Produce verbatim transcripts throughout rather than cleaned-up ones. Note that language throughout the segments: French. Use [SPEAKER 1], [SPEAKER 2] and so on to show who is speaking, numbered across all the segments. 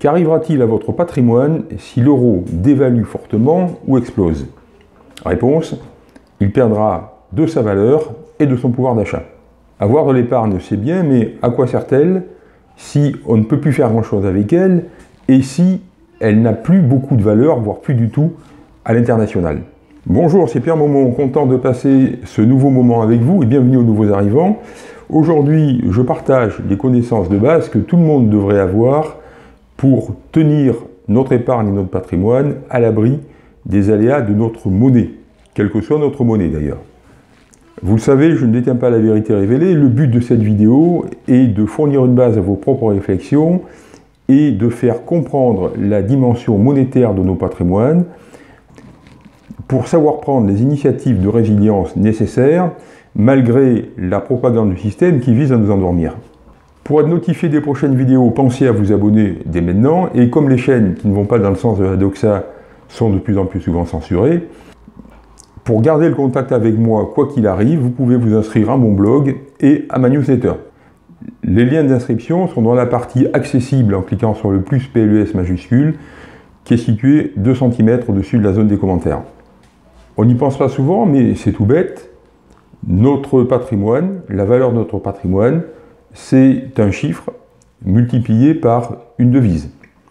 [SPEAKER 1] Qu'arrivera-t-il à votre patrimoine si l'euro dévalue fortement ou explose? Réponse, il perdra de sa valeur et de son pouvoir d'achat. Avoir de l'épargne, c'est bien, mais à quoi sert-elle si on ne peut plus faire grand-chose avec elle et si elle n'a plus beaucoup de valeur, voire plus du tout, à l'international? Bonjour, c'est Pierre Momont, content de passer ce nouveau moment avec vous et bienvenue aux nouveaux arrivants. Aujourd'hui, je partage les connaissances de base que tout le monde devrait avoir pour tenir notre épargne et notre patrimoine à l'abri des aléas de notre monnaie, quelle que soit notre monnaie d'ailleurs. Vous le savez, je ne détiens pas la vérité révélée. Le but de cette vidéo est de fournir une base à vos propres réflexions et de faire comprendre la dimension monétaire de nos patrimoines pour savoir prendre les initiatives de résilience nécessaires malgré la propagande du système qui vise à nous endormir. Pour être notifié des prochaines vidéos, pensez à vous abonner dès maintenant, et comme les chaînes qui ne vont pas dans le sens de la doxa sont de plus en plus souvent censurées, pour garder le contact avec moi quoi qu'il arrive, vous pouvez vous inscrire à mon blog et à ma newsletter. Les liens d'inscription sont dans la partie accessible en cliquant sur le plus P L E S majuscule qui est situé deux centimètres au-dessus de la zone des commentaires. On n'y pense pas souvent, mais c'est tout bête. Notre patrimoine, la valeur de notre patrimoine, c'est un chiffre multiplié par une devise.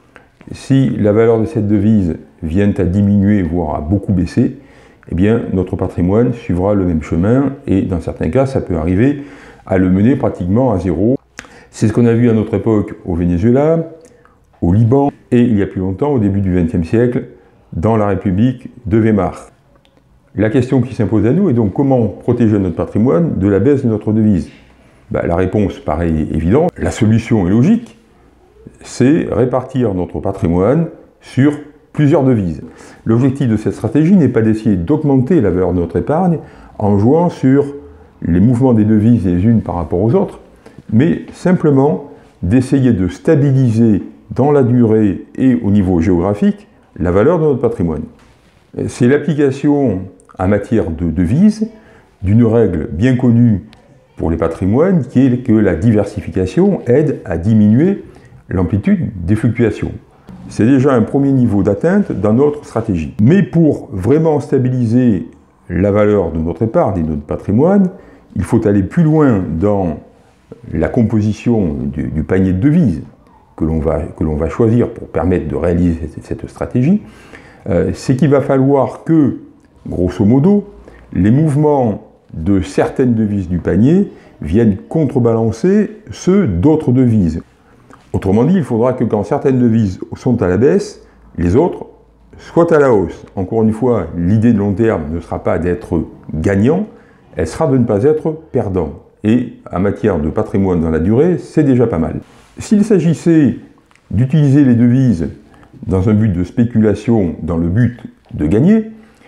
[SPEAKER 1] Si la valeur de cette devise vient à diminuer, voire à beaucoup baisser, eh bien notre patrimoine suivra le même chemin et dans certains cas, ça peut arriver à le mener pratiquement à zéro. C'est ce qu'on a vu à notre époque au Venezuela, au Liban et il y a plus longtemps, au début du vingtième siècle, dans la République de Weimar. La question qui s'impose à nous est donc comment protéger notre patrimoine de la baisse de notre devise? Ben, la réponse paraît évidente. La solution est logique, c'est répartir notre patrimoine sur plusieurs devises. L'objectif de cette stratégie n'est pas d'essayer d'augmenter la valeur de notre épargne en jouant sur les mouvements des devises les unes par rapport aux autres, mais simplement d'essayer de stabiliser dans la durée et au niveau géographique la valeur de notre patrimoine. C'est l'application en matière de devises d'une règle bien connue pour les patrimoines qui est que la diversification aide à diminuer l'amplitude des fluctuations. C'est déjà un premier niveau d'atteinte dans notre stratégie. Mais pour vraiment stabiliser la valeur de notre épargne et de notre patrimoine, il faut aller plus loin dans la composition du, du panier de devises que l'on va, que l'on va choisir pour permettre de réaliser cette, cette stratégie. Euh, c'est qu'il va falloir que, grosso modo, les mouvements de certaines devises du panier viennent contrebalancer ceux d'autres devises. Autrement dit, il faudra que quand certaines devises sont à la baisse, les autres soient à la hausse. Encore une fois, l'idée de long terme ne sera pas d'être gagnant, elle sera de ne pas être perdant. Et en matière de patrimoine dans la durée, c'est déjà pas mal. S'il s'agissait d'utiliser les devises dans un but de spéculation, dans le but de gagner,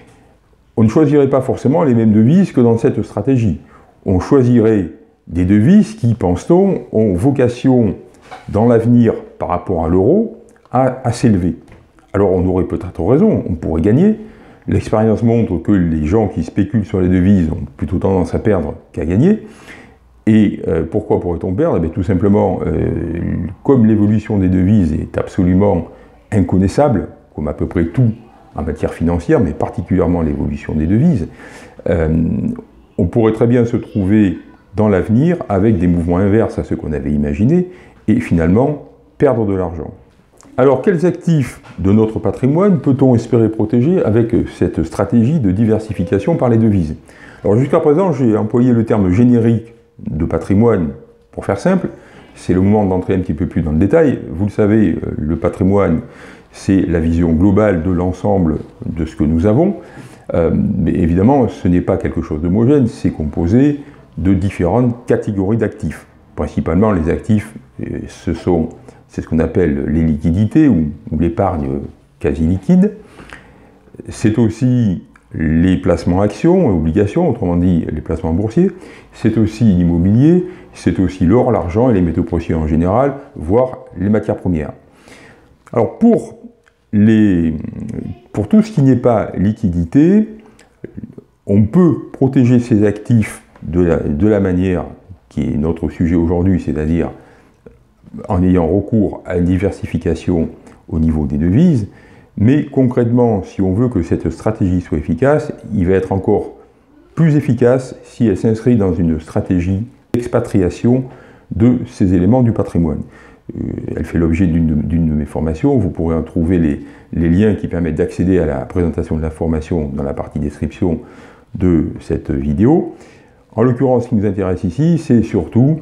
[SPEAKER 1] on ne choisirait pas forcément les mêmes devises que dans cette stratégie. On choisirait des devises qui, pense-t-on, ont vocation dans l'avenir par rapport à l'euro à, à s'élever. Alors on aurait peut-être raison, on pourrait gagner. L'expérience montre que les gens qui spéculent sur les devises ont plutôt tendance à perdre qu'à gagner. Et euh, pourquoi pourrait-on perdre? Eh bien, tout simplement, euh, comme l'évolution des devises est absolument inconnaissable, comme à peu près tout en matière financière, mais particulièrement l'évolution des devises, euh, on pourrait très bien se trouver dans l'avenir avec des mouvements inverses à ceux qu'on avait imaginés, et finalement perdre de l'argent. Alors, quels actifs de notre patrimoine peut-on espérer protéger avec cette stratégie de diversification par les devises? Alors, jusqu'à présent, j'ai employé le terme générique de patrimoine pour faire simple. C'est le moment d'entrer un petit peu plus dans le détail. Vous le savez, le patrimoine, c'est la vision globale de l'ensemble de ce que nous avons. Euh, mais évidemment, ce n'est pas quelque chose d'homogène, c'est composé de différentes catégories d'actifs. Principalement, les actifs, ce sont, c'est ce qu'on appelle les liquidités ou, ou l'épargne quasi liquide. C'est aussi les placements actions et obligations, autrement dit les placements boursiers. C'est aussi l'immobilier, c'est aussi l'or, l'argent et les métaux précieux en général, voire les matières premières. Alors pour, les, pour tout ce qui n'est pas liquidité, on peut protéger ces actifs de la, de la manière qui est notre sujet aujourd'hui, c'est-à-dire en ayant recours à une diversification au niveau des devises, mais concrètement, si on veut que cette stratégie soit efficace, il va être encore plus efficace si elle s'inscrit dans une stratégie d'expatriation de ces éléments du patrimoine. Euh, elle fait l'objet d'une de mes formations, vous pourrez en trouver les, les liens qui permettent d'accéder à la présentation de l'information dans la partie description de cette vidéo. En l'occurrence, ce qui nous intéresse ici, c'est surtout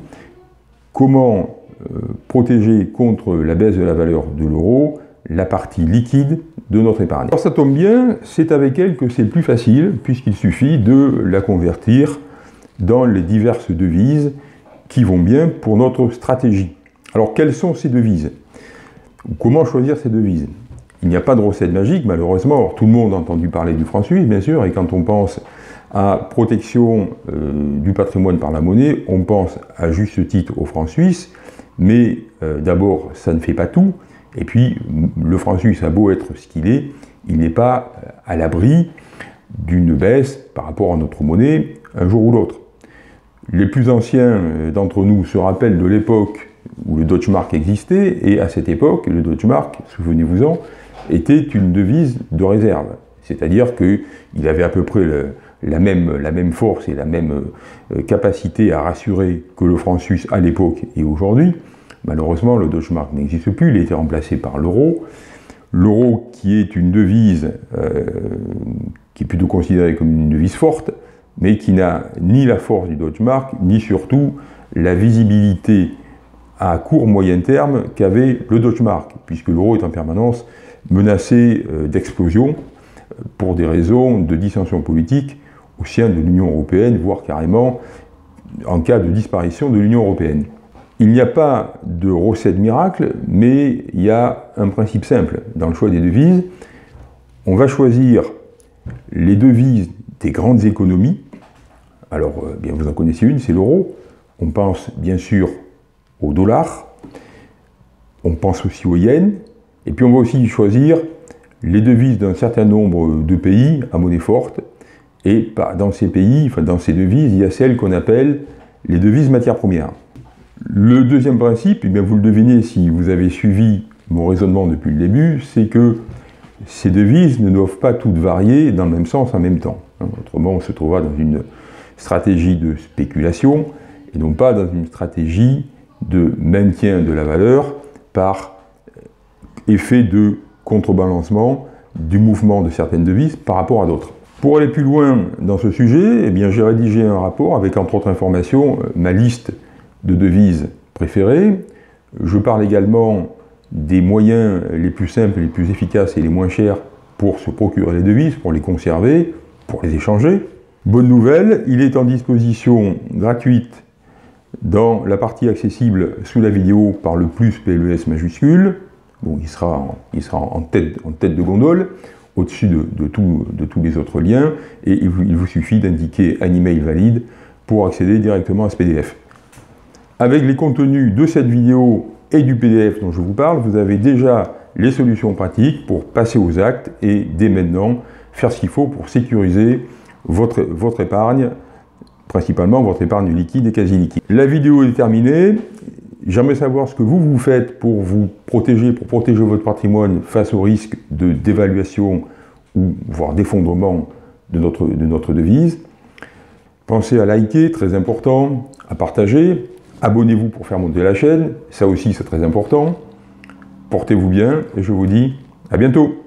[SPEAKER 1] comment euh, protéger contre la baisse de la valeur de l'euro la partie liquide de notre épargne. Alors ça tombe bien, c'est avec elle que c'est le plus facile, puisqu'il suffit de la convertir dans les diverses devises qui vont bien pour notre stratégie. Alors quelles sont ces devises? Comment choisir ces devises? Il n'y a pas de recette magique, malheureusement. Alors, tout le monde a entendu parler du franc suisse, bien sûr, et quand on pense à protection euh, du patrimoine par la monnaie, on pense à juste titre au franc suisse, mais euh, d'abord, ça ne fait pas tout. Et puis, le franc suisse a beau être ce qu'il est, il n'est pas à l'abri d'une baisse par rapport à notre monnaie un jour ou l'autre. Les plus anciens d'entre nous se rappellent de l'époque où le Deutsche Mark existait, et à cette époque, le Deutsche Mark, souvenez-vous-en, était une devise de réserve. C'est-à-dire qu'il avait à peu près le, la, même, la même force et la même capacité à rassurer que le franc suisse à l'époque et aujourd'hui. Malheureusement, le Deutsche Mark n'existe plus, il a été remplacé par l'euro. L'euro qui est une devise euh, qui est plutôt considérée comme une devise forte, mais qui n'a ni la force du Deutsche Mark, ni surtout la visibilité à court moyen terme qu'avait le Deutsche Mark, puisque l'euro est en permanence menacé euh, d'explosion pour des raisons de dissension politique au sein de l'Union européenne, voire carrément en cas de disparition de l'Union européenne. Il n'y a pas de recette miracle, mais il y a un principe simple dans le choix des devises. On va choisir les devises des grandes économies. Alors, bien, vous en connaissez une, c'est l'euro. On pense bien sûr au dollar, on pense aussi au yen, et puis on va aussi choisir les devises d'un certain nombre de pays à monnaie forte, et dans ces pays, enfin dans ces devises, il y a celles qu'on appelle les devises matières premières. Le deuxième principe, eh bien vous le devinez si vous avez suivi mon raisonnement depuis le début, c'est que ces devises ne doivent pas toutes varier dans le même sens en même temps. Autrement, on se trouvera dans une stratégie de spéculation et non pas dans une stratégie de maintien de la valeur par effet de contrebalancement du mouvement de certaines devises par rapport à d'autres. Pour aller plus loin dans ce sujet, eh bien j'ai rédigé un rapport avec entre autres informations ma liste de devises préférées. Je parle également des moyens les plus simples, les plus efficaces et les moins chers pour se procurer les devises, pour les conserver, pour les échanger. Bonne nouvelle, il est en disposition gratuite dans la partie accessible sous la vidéo par le plus P L E S majuscule. Bon, il sera en, il sera en, tête, en tête de gondole, au-dessus de, de, tout, de tous les autres liens, et il vous, il vous suffit d'indiquer un email valide pour accéder directement à ce P D F. Avec les contenus de cette vidéo et du P D F dont je vous parle, vous avez déjà les solutions pratiques pour passer aux actes et dès maintenant faire ce qu'il faut pour sécuriser votre, votre épargne, principalement votre épargne liquide et quasi liquide. La vidéo est terminée. J'aimerais savoir ce que vous, vous faites pour vous protéger, pour protéger votre patrimoine face au risque de dévaluation ou voire d'effondrement de notre, de notre devise. Pensez à liker, très important, à partager. Abonnez-vous pour faire monter la chaîne, ça aussi c'est très important. Portez-vous bien et je vous dis à bientôt.